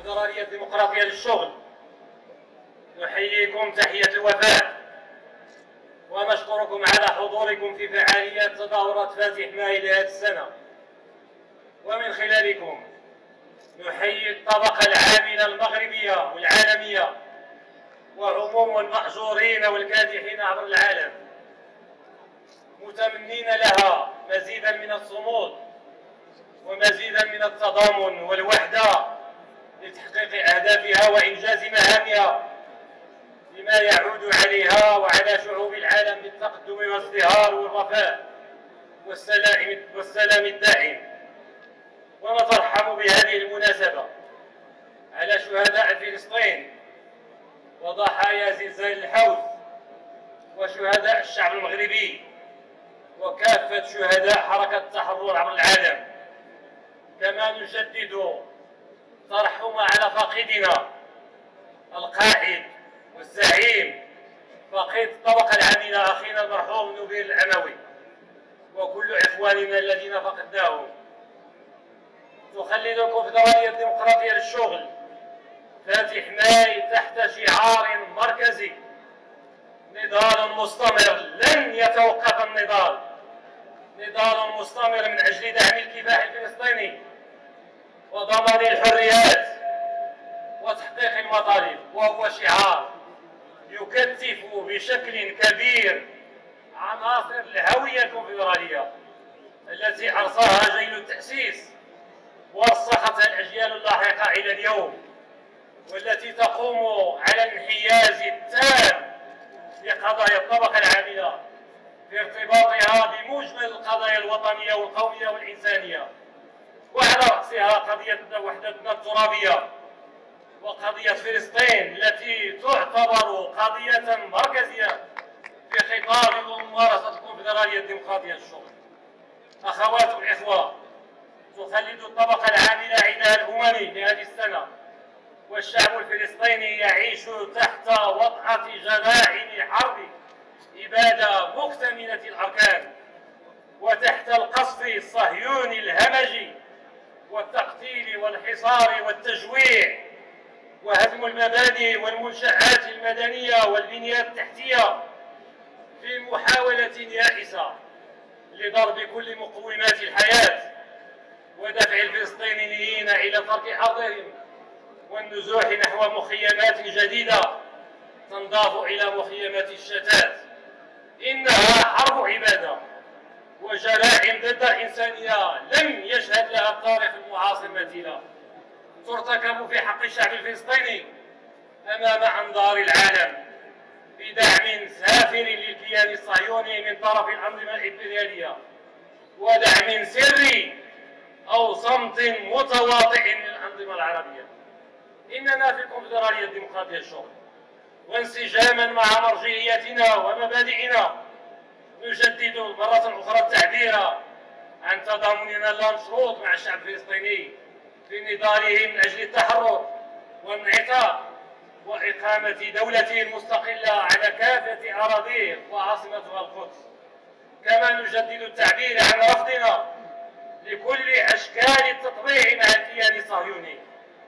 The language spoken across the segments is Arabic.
الكونفدرالية الديمقراطية للشغل نحييكم تحية الوفاء ونشكركم على حضوركم في فعاليات تظاهرات فاتح ماي لهذه السنة، ومن خلالكم نحيي الطبقة العاملة المغربية والعالمية وعموم المأجورين والكادحين عبر العالم، متمنين لها مزيدا من الصمود ومزيدا من التضامن والوحدة لتحقيق أهدافها وإنجاز مهامها بما يعود عليها وعلى شعوب العالم بالتقدم والازدهار والرفاه والسلام الدائم. ونترحم بهذه المناسبة على شهداء فلسطين وضحايا زلزال الحوث وشهداء الشعب المغربي وكافة شهداء حركة التحرر عبر العالم. كما نجدد ترحم على فاقدنا القائد والزعيم فقيد الطبقة العاملة أخينا المرحوم نبيل العموي وكل إخواننا الذين فقدناهم. تخلد الكونفدرالية الديمقراطية للشغل فاتح ماي تحت شعار مركزي: نضال مستمر، لن يتوقف النضال، نضال مستمر من أجل دعم الكفاح الفلسطيني وضمان الحريات وتحقيق المطالب، وهو شعار يكثف بشكل كبير عناصر الهوية الكونفدرالية التي أرساها جيل التأسيس ورسختها الأجيال اللاحقة إلى اليوم، والتي تقوم على الانحياز التام لقضايا الطبقة العاملة في ارتباطها بمجمل القضايا الوطنية والقومية والإنسانية، وعلى رأسها قضية وحدتنا الترابية وقضية فلسطين التي تعتبر قضية مركزية في خطاب وممارسة الكونفدرالية الديمقراطية للشغل. أخوات الإخوة، تخلد الطبقة العاملة عيدها الأممي لهذه السنة، والشعب الفلسطيني يعيش تحت وطأة جماعم حرب إبادة مكتملة الأركان، وتحت القصف الصهيوني الهمجي والتقتيل والحصار والتجويع وهدم المباني والمنشآت المدنية والبنيات التحتية في محاولة يائسة لضرب كل مقومات الحياة ودفع الفلسطينيين إلى ترك أرضهم والنزوح نحو مخيمات جديدة تنضاف إلى مخيمات الشتات. إنها حرب عبادة وجرائم ضد الإنسانية لم يشهد لها التاريخ المعاصر مثيلا، ترتكب في حق الشعب الفلسطيني أمام أنظار العالم بدعم سافر للكيان الصهيوني من طرف الأنظمة الإمبريالية ودعم سري أو صمت متواطئ من الأنظمة العربية. إننا في الكونفدرالية الديمقراطية للشغل وانسجاما مع مرجعيتنا ومبادئنا نجدد مرة أخرى التعبير عن تضامننا اللامشروط مع الشعب الفلسطيني في نضاله من أجل التحرر والانعطاف وإقامة دولته المستقلة على كافة أراضيه وعاصمتها القدس. كما نجدد التعبير عن رفضنا لكل أشكال التطبيع مع الكيان الصهيوني،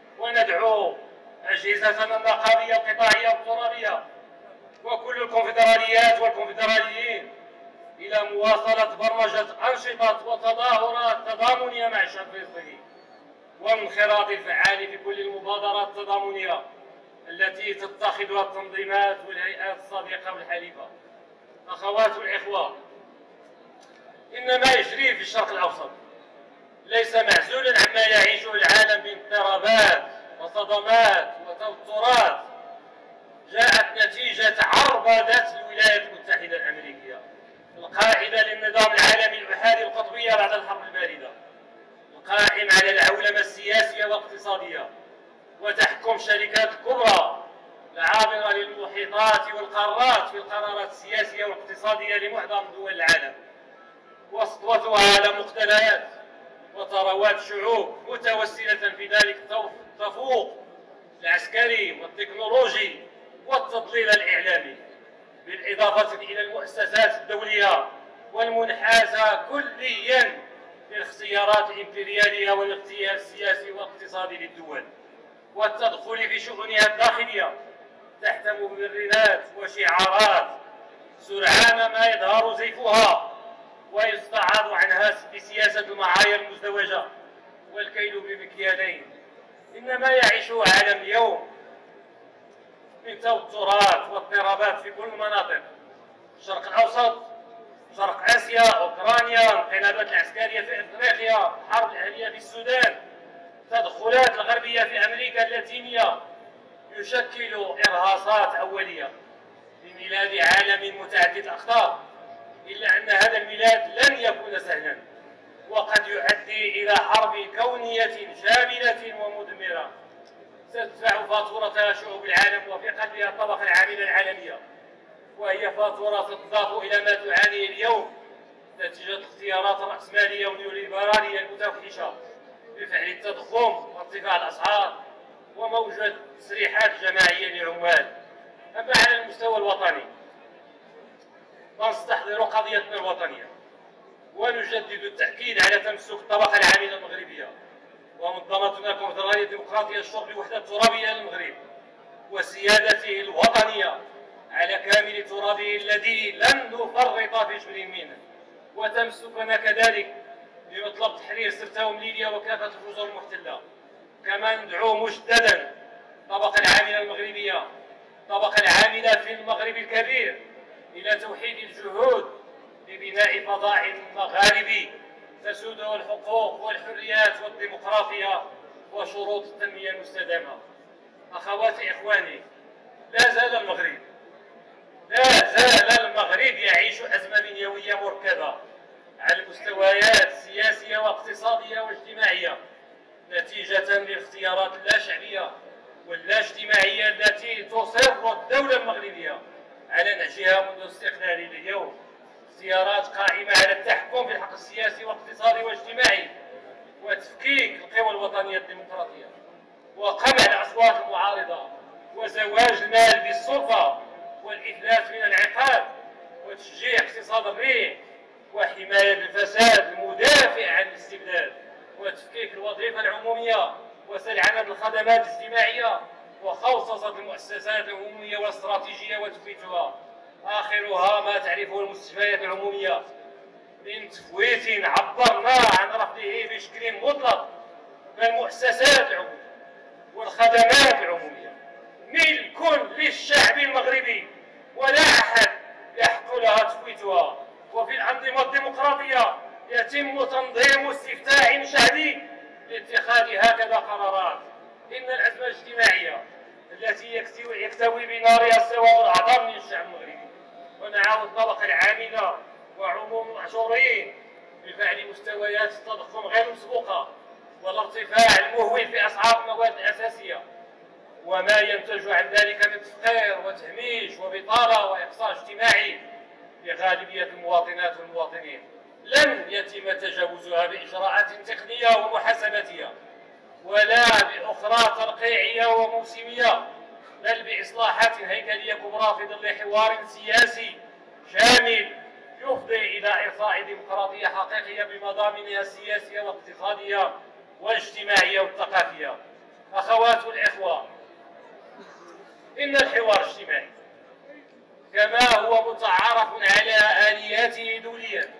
وندعو أجهزتنا النقابية القطاعية والترابية وكل الكونفدراليات والكونفدراليين إلى مواصلة برمجة أنشطة وتظاهرات تضامنية مع الشعب الفلسطيني والانخراط الفعال في كل المبادرات التضامنية التي تتخذها التنظيمات والهيئات الصديقة والحليفة. أخوات الإخوة، إن ما يجري في الشرق الأوسط ليس معزولا عما يعيشه العالم من اضطرابات وصدمات وتوترات جاءت نتيجة عربدة الولايات المتحدة الأمريكية القائدة للنظام العالمي الأحادي القطبية بعد الحرب الباردة، القائم على العولمة السياسية والاقتصادية وتحكم شركات كبرى العابرة للمحيطات والقارات في القرارات السياسية والاقتصادية لمعظم دول العالم، وسطوتها على مقتنيات وثروات شعوب متوسلة في ذلك التفوق العسكري والتكنولوجي والتضليل الإعلامي، بالإضافة إلى المؤسسات الدولية والمنحازة كليا للاختيارات الإمبريالية والاغتيال السياسي والاقتصادي للدول. والتدخل في شؤونها الداخلية تحت مبررات وشعارات سرعان ما يظهر زيفها ويستعاض عنها بسياسة المعايير المزدوجة والكيل بمكيالين. إن ما يعيشه عالم اليوم من توترات واضطرابات في كل المناطق، الشرق الأوسط، شرق آسيا، أوكرانيا، الانقلابات العسكرية في إفريقيا، الحرب الأهلية في السودان، التدخلات الغربية في أمريكا اللاتينية، يشكل إرهاصات أولية لميلاد عالم متعدد الأخطار. إلا أن هذا الميلاد لن يكون سهلا، وقد يؤدي إلى حرب كونية شاملة ومدمرة ستدفع فاتورتها شعوب العالم وفي قلبها الطبقة العاملة العالمية، وهي فاتورة تضاف إلى ما تعانيه اليوم نتيجة الاختيارات الرأسمالية والنيوليبرالية المتوحشة بفعل التضخم وارتفاع الأسعار وموجة تسريحات جماعية للعمال. أما على المستوى الوطني نستحضر قضيتنا الوطنية ونجدد التأكيد على تمسك الطبقة العاملة المغربية ومنظمتنا الكونفدرالية الديمقراطية الشعب بالوحدة الترابية للمغرب وسيادته الوطنية على كامل ترابه الذي لن نفرط في جبر منه، وتمسكنا كذلك بمطلب تحرير سرتا ومليليا وكافة الجزر المحتلة. كما ندعو مجددا الطبقة العاملة المغربية، الطبقة العاملة في المغرب الكبير، إلى توحيد الجهود لبناء فضاء مغاربي تسوده الحقوق والحريات والديمقراطية وشروط التنمية المستدامة. أخواتي إخواني، لا زال المغرب يعيش أزمة بنيوية مركبة على المستويات السياسية واقتصادية واجتماعية نتيجة للاختيارات اللا شعبية واللا اجتماعية التي تصر الدولة المغربية على نهجها منذ استقلالها اليوم، اختيارات قائمة على التحكم في الحق السياسي والاقتصادي والاجتماعي وتفكيك القوى الوطنية الديمقراطية وقمع الأصوات المعارضة وزواج المال بالسلطة والإفلات من العقاب وتشجيع اقتصاد الريع وحماية الفساد المدافع عن الاستبداد وتفكيك الوظيفة العمومية وسلعنة الخدمات الاجتماعية وخوصصة المؤسسات العمومية والاستراتيجية وتفويتها، آخرها ما تعرفه المستشفيات العمومية من تفويت عبرنا عن رفضه بشكل مطلق. فالمؤسسات العمومية والخدمات العمومية ملك للشعب المغربي ولا أحد يحق لها تفويتها، وفي الأنظمة الديمقراطية يتم تنظيم استفتاء شعبي لاتخاذ هكذا قرارات. إن الأزمة الاجتماعية التي يكتوي بنارها السواد الأعظم من الشعب المغربي ونعاون الطبقة العاملة وعموم المأجورين بفعل مستويات التضخم غير مسبوقة والارتفاع المهول في أسعار المواد الأساسية وما ينتج عن ذلك من تفقير وتهميش وبطالة وإقصاء اجتماعي لغالبية المواطنات والمواطنين لن يتم تجاوزها بإجراءات تقنية ومحاسباتية ولا بأخرى ترقيعية وموسمية، بل بإصلاحات هيكلية كبرى في ظل حوار سياسي شامل يفضي إلى إرساء ديمقراطية حقيقية بمضامنها السياسية والاقتصادية والاجتماعية والثقافية. أخوات الإخوة، إن الحوار الاجتماعي كما هو متعارف على آلياته دوليا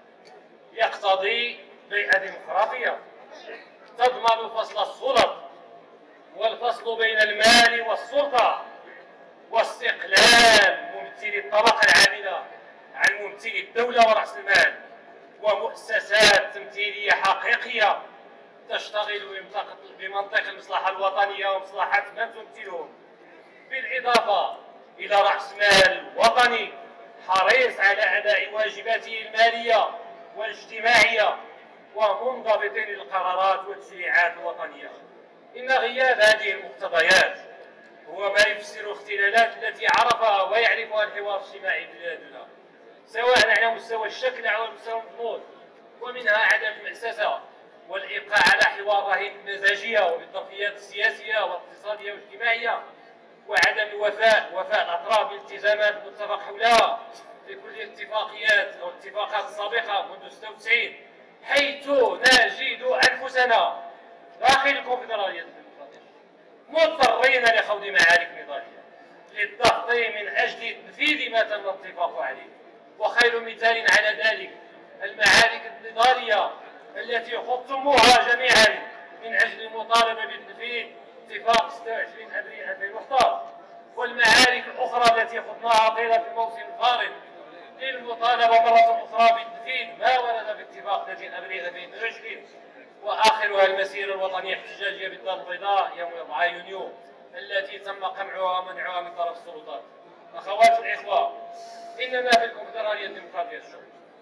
يقتضي بيئة ديمقراطية تضمن فصل السلط والفصل بين المال والسلطة واستقلال ممثلي الطبقة العاملة عن ممثلي الدولة ورأس المال ومؤسسات تمثيلية حقيقية تشتغل بمنطق المصلحة الوطنية ومصلحة من تمثلهم، بالإضافة إلى رأس مال وطني حريص على أداء واجباته المالية والاجتماعية ومنضبط للقرارات والتشريعات الوطنية. إن غياب هذه المقتضيات هو ما يفسر الاختلالات التي عرفها ويعرفها الحوار الاجتماعي في بلادنا، سواء على مستوى الشكل أو على مستوى المضمون، ومنها عدم المأسسة والإبقاء على حوار رهين بالمزاجية وبالظرفيات السياسية والاقتصادية والاجتماعية، وعدم وفاء الأطراف بالالتزامات المتفق حولها في كل الاتفاقيات أو الاتفاقات السابقة منذ 96، حيث نجد أنفسنا داخل الكونفدرالية الديمقراطية مضطرين لخوض معارك نضالية للضغط من أجل تنفيذ ما تم الاتفاق عليه. وخير مثال على ذلك المعارك النضالية التي خضتموها جميعا من أجل المطالبة بتنفيذ اتفاق 26 أبريل 2011، والمعارك الأخرى التي خضناها طيلة الموسم الفارط للمطالبة مرة أخرى بتنفيذ ما ورد في اتفاق 30 أبريل 2022، وآخرها المسيرة الوطنية الاحتجاجية بالدار البيضاء يوم 4 يونيو التي تم قمعها ومنعها من طرف السلطات. أخوات الإخوة، إننا في الكونفدرالية الديمقراطية الشعوب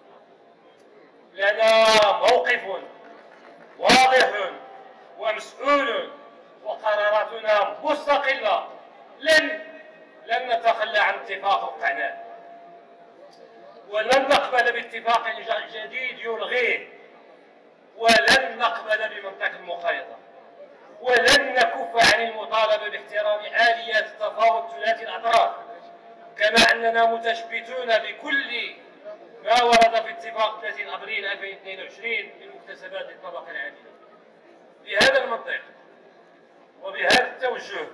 لنا موقف واضح ومسؤول، وقراراتنا مستقلة. لن نتخلى عن اتفاق وقعناه، ولن نقبل باتفاق جديد يلغيه، ولن نقبل بمنطق المقايضة، ولن نكف عن المطالبة باحترام آليات التفاوض ثلاثي الأطراف، كما أننا متشبتون بكل ما ورد في اتفاق 30 أبريل 2022 من مكتسبات الطبقة العاملة. بهذا المنطق وبهذا التوجه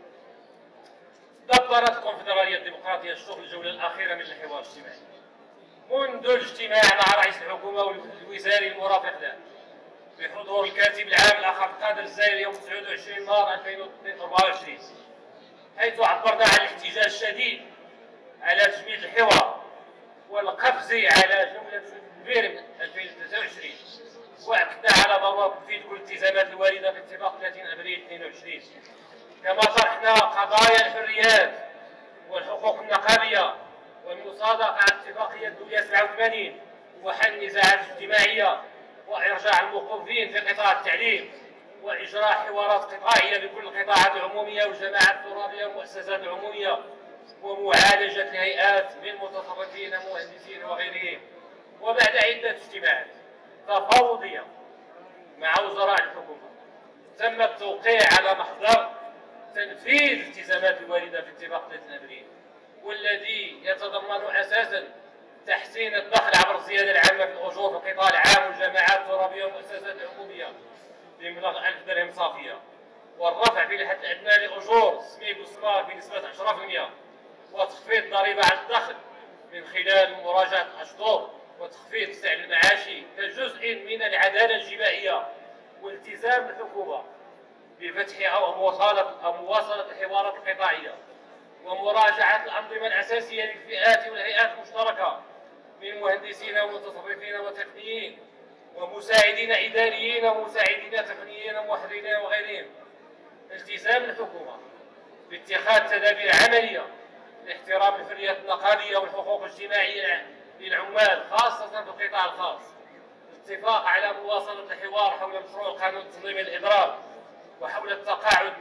دبرت الكونفدرالية الديمقراطية الشغل الجولة الأخيرة من الحوار الاجتماعي منذ الاجتماع مع رئيس الحكومة والوزاري المرافق له بحضور الكاتب العام الأخ عبد القادر الزايري يوم 29 مارس 2024، حيث عبرنا عن الاحتجاج الشديد على تجميد الحوار والقفز على جولة فبراير 2023، واكدنا على ضروره تنفيذ كل الالتزامات الوارده في اتفاق 30 ابريل 22. كما طرحنا قضايا الحريات والحقوق النقابيه والمصادقه على اتفاقيه الدوليه 87 وحل النزاعات الاجتماعيه وارجاع الموقوفين في قطاع التعليم واجراء حوارات قطاعيه بكل القطاعات العموميه والجماعات الترابيه والمؤسسات العموميه ومعالجه الهيئات من متطرفين مهندسين وغيرهم. وبعد عده اجتماعات تفاوضيه مع وزراء الحكومه تم التوقيع على محضر تنفيذ الالتزامات الوارده في اتفاق 30 ابريل، والذي يتضمن اساسا تحسين الدخل عبر الزياده العامه في الاجور في القطاع العام والجماعات الترابيه والمؤسسات العموميه بمبلغ 1000 درهم صافيه، والرفع في الحد الادنى لاجور السميك والسمار بنسبه 10%، وتخفيض الضريبه على الدخل من خلال مراجعه الاشطور، وتخفيض السعر المعاشي كجزء من العداله الجبائيه، والتزام الحكومه بفتح او مواصله الحوارات القطاعيه ومراجعه الانظمه الاساسيه للفئات والهيئات المشتركه من مهندسين ومتصرفين وتقنيين ومساعدين اداريين ومساعدين تقنيين ومحررين وغيرهم. التزام الحكومه باتخاذ تدابير عمليه لاحترام الحريات النقابيه والحقوق الاجتماعيه للعمال خاصه في القطاع الخاص. الاتفاق على مواصله الحوار حول مشروع القانون التنظيمي للاضراب وحول التقاعد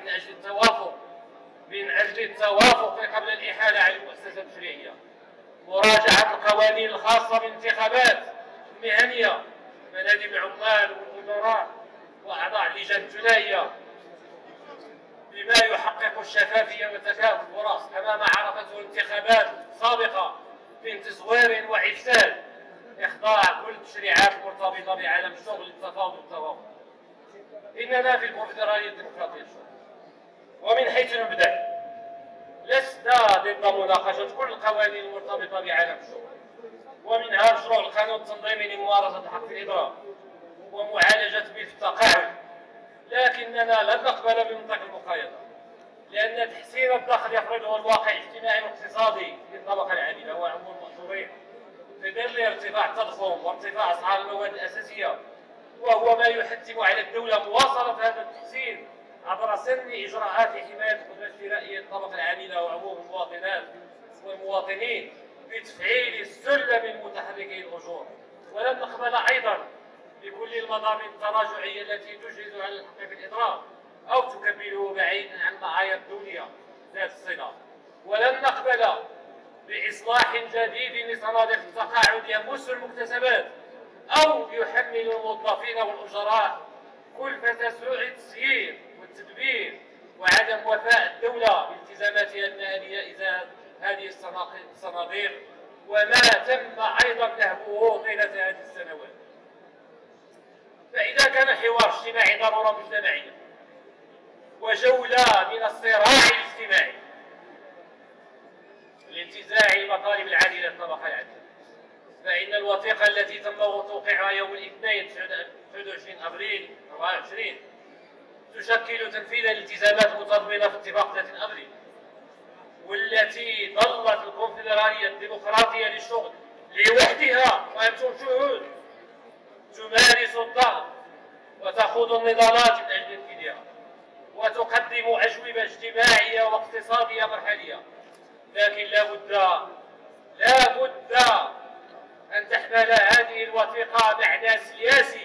من اجل التوافق قبل الاحاله على المؤسسات التشريعيه. مراجعه القوانين الخاصه بالانتخابات المهنيه مناديب العمال والوزراء واعضاء اللجان الثنائيه بما يحقق الشفافيه وتكافؤ الفرص امام عرفته الانتخابات السابقه من تزوير وافساد، اخضاع كل التشريعات المرتبطه بعالم الشغل للتفاوض والتوافق. اننا في الكونفدراليه الديمقراطيه ومن حيث المبدا لسنا ضد مناقشه كل القوانين المرتبطه بعالم الشغل، ومنها مشروع القانون التنظيمي لممارسه الحق في الاضراب ومعالجه ملف التقاعد، لكننا لن نقبل بمنطق المقايضه، لان تحسين الدخل يفرضه الواقع الاجتماعي والاقتصادي للطبقه العامله وعموم المأجورين في ظل ارتفاع التضخم وارتفاع اسعار المواد الاساسيه، وهو ما يحتم على الدوله مواصله هذا التحسين عبر سن اجراءات لحمايه القدره الشرائيه للطبقه العامله وعموم المواطنات والمواطنين بتفعيل السلم المتحركي الاجور. ولن نقبل ايضا بكل المضامين التراجعيه التي تجهز على الحق في الاضراب او تكمله بعيدا عن معايير الدوليه ذات الصله. ولن نقبل باصلاح جديد لصناديق التقاعد يمس المكتسبات او يحمل الموظفين والاجراء كلفة سوء التسيير والتدبير وعدم وفاء الدولة بالتزاماتها المالية إزاء هذه الصناديق، وما تم أيضا نهبه طيلة هذه السنوات. فإذا كان الحوار الاجتماعي ضرورة مجتمعية وجولة من الصراع الاجتماعي لانتزاع المطالب العادلة للطبقة العادلة. فإن الوثيقة التي تم توقيعها يوم الاثنين 29 أبريل 24 تشكل تنفيذا للالتزامات المتضمنة في اتفاق 30 أبريل، والتي ظلت الكونفدرالية الديمقراطية للشغل لوحدها وأنتم شهود تمارس الضغط وتخوض النضالات من أجل تنفيذها، وتقدم أجوبة اجتماعية واقتصادية مرحلية. لكن لا بد أن تحمل هذه الوثيقة معنى سياسي،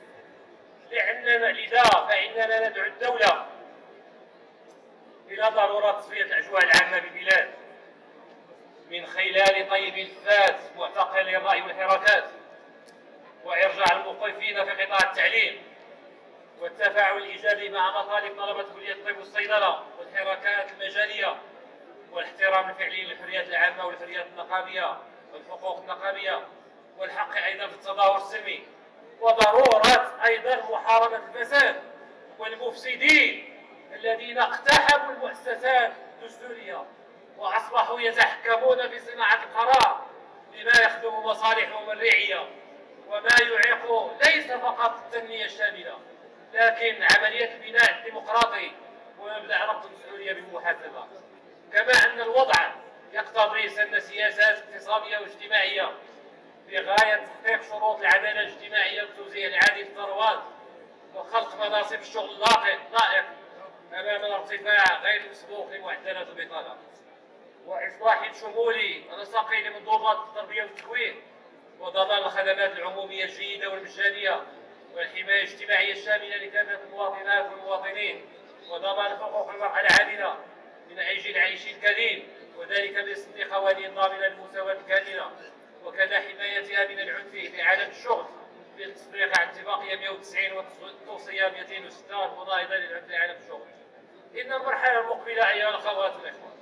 لذا فإننا ندعو الدولة إلى ضرورة تصفية الأجواء العامة بالبلاد من خلال طيب الفات معتقلي الرأي والحركات، وإرجاع الموقفين في قطاع التعليم، والتفاعل الإيجابي مع مطالب طلبة كلية الطب والصيدلة والحركات المجالية، والاحترام الفعلي للحريات العامة والحريات النقابية والحقوق النقابية، والحق أيضا في التظاهر السلمي، وضرورة أيضا محاربة الفساد والمفسدين الذين اقتحموا المؤسسات الدستورية وأصبحوا يتحكمون في صناعة القرار بما يخدم مصالحهم الريعية وما يعيق ليس فقط التنمية الشاملة لكن عملية البناء الديمقراطي ومبدأ ربط المسؤولية بالمحاسبة. كما أن الوضع يقتضي سن سياسات اقتصادية واجتماعية بغاية تحقيق شروط العدالة الاجتماعية والتوزيع العادل للثروات وخلق مناصب الشغل لائق أمام الارتفاع غير المسبوق لمعدلات البطالة، وإصلاح شمولي ونسقي لمنظومات التربية والتكوين، وضمان الخدمات العمومية الجيدة والمجانية، والحماية الاجتماعية الشاملة لكافة المواطنات والمواطنين، وضمان حقوق المرأة العاملة من أجل العيش الكريم، وذلك بإصدار قوانين ضامنة للمساواة الكاملة، وكذا حمايتها من العنف في عالم الشغل بالتصديق على اتفاقية 190 والتوصية 206 المناهضة للعنف في عالم الشغل. إن المرحلة المقبلة أيها الأخوات والإخوة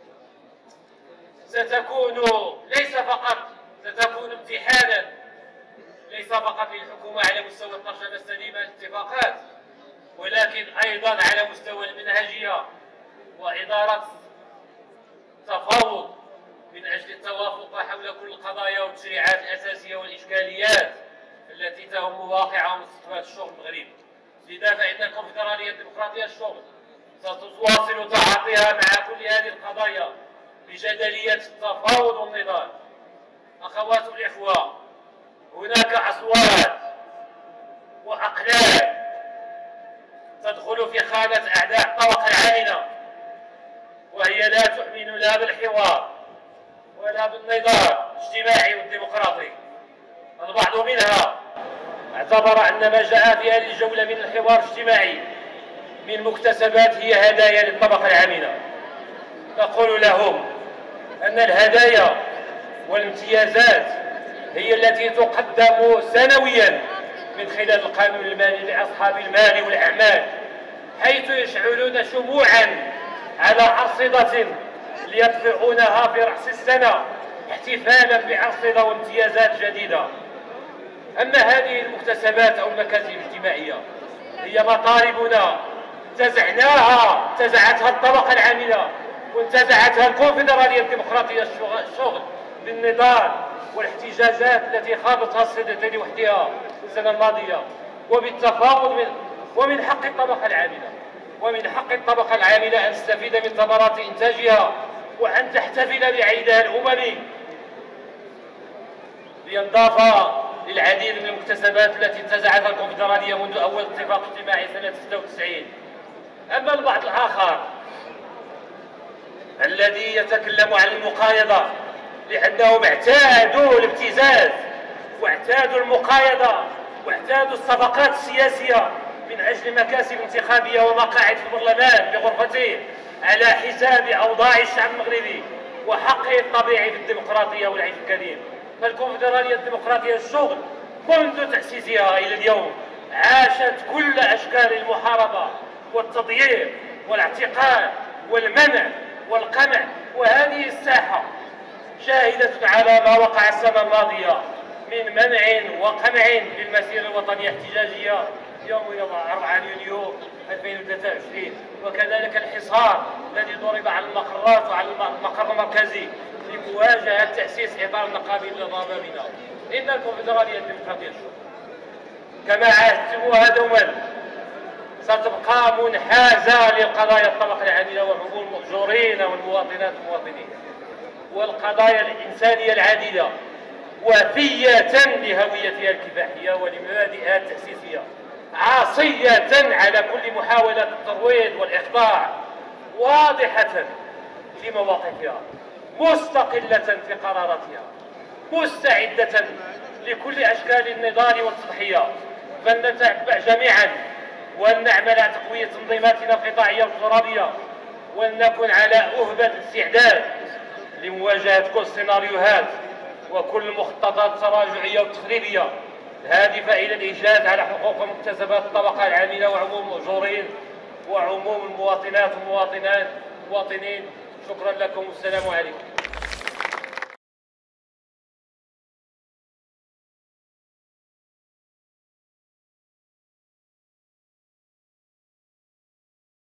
ستكون امتحانا ليس فقط للحكومة على مستوى الترجمة السليمة للاتفاقات، ولكن أيضا على مستوى المنهجية وإدارة تفاوض من أجل التوافق حول كل القضايا والتشريعات الأساسية والإشكاليات التي تهم واقع ومستقبل الشغل المغربي. لذا فإن الكونفدرالية الديمقراطية للشغل ستواصل تعاطيها مع كل هذه القضايا بجدلية التفاوض والنضال. أخوات الإخوة، هناك أصوات وأقلام تدخل في خانة أعداء الطبقة العاملة، وهي لا تؤمن لا بالحوار ولا بالنضال الاجتماعي والديمقراطي. البعض منها اعتبر أن ما جاء في هذه الجولة من الحوار الاجتماعي من مكتسبات هي هدايا للطبقة العاملة. نقول لهم أن الهدايا والامتيازات هي التي تقدم سنويا من خلال القانون المالي لأصحاب المال والأعمال، حيث يشعلون شموعا على أرصدة ليطفئونها في رأس السنة احتفالا بأرصدة وامتيازات جديدة. أما هذه المكتسبات أو المكاسب الاجتماعية هي مطالبنا انتزعتها الطبقة العاملة وانتزعتها الكونفدرالية الديمقراطية الشغل بالنضال والاحتجاجات التي خاضتها السيدة لوحدها السنة الماضية وبالتفاوض. ومن حق الطبقة العاملة أن تستفيد من ثمرات إنتاجها وأن تحتفل بعيدها الأممي، لينضاف للعديد من المكتسبات التي انتزعتها الكونفدرالية منذ أول اتفاق اجتماعي سنة 96. أما البعض الآخر الذي يتكلم عن المقايضة لأنهم اعتادوا الابتزاز واعتادوا المقايضة واعتادوا الصفقات السياسية من أجل مكاسب انتخابية ومقاعد في البرلمان بغرفته على حساب أوضاع الشعب المغربي وحقه الطبيعي في الديمقراطية والعيش الكريم. فالكونفدرالية الديمقراطية للشغل منذ تأسيسها إلى اليوم عاشت كل أشكال المحاربة والتضييق والاعتقال والمنع والقمع، وهذه الساحة شاهدة على ما وقع السنة الماضية من منع وقمع للمسيرة الوطنية الاحتجاجية يوم 4 يونيو 2023، وكذلك الحصار الذي ضرب على المقرات وعلى المقر المركزي لمواجهة تأسيس إطار نقابي للضبابنة. إن الكونفدرالية الديمقراطية كما عاهدتموها دوما ستبقى منحازة لقضايا الطبقة العاملة وحقوق المأجورين والمواطنات والمواطنين والقضايا الإنسانية العديدة، وفية لهويتها الكفاحية ولمبادئها التأسيسية، عاصية على كل محاولات الترويض والإخضاع، واضحة في مواقفها، مستقلة في قراراتها، مستعدة لكل أشكال النضال والتضحية. فلنتبع جميعا وأن نعمل على تقوية تنظيماتنا القطاعية والترابية، وأن نكون على أهبة الاستعداد لمواجهة كل السيناريوهات وكل المخططات التراجعية والتخريبية الهادفة إلى الإجهاز على حقوق ومكتسبات الطبقة العاملة وعموم المأجورين وعموم المواطنات والمواطنين. شكرا لكم والسلام عليكم.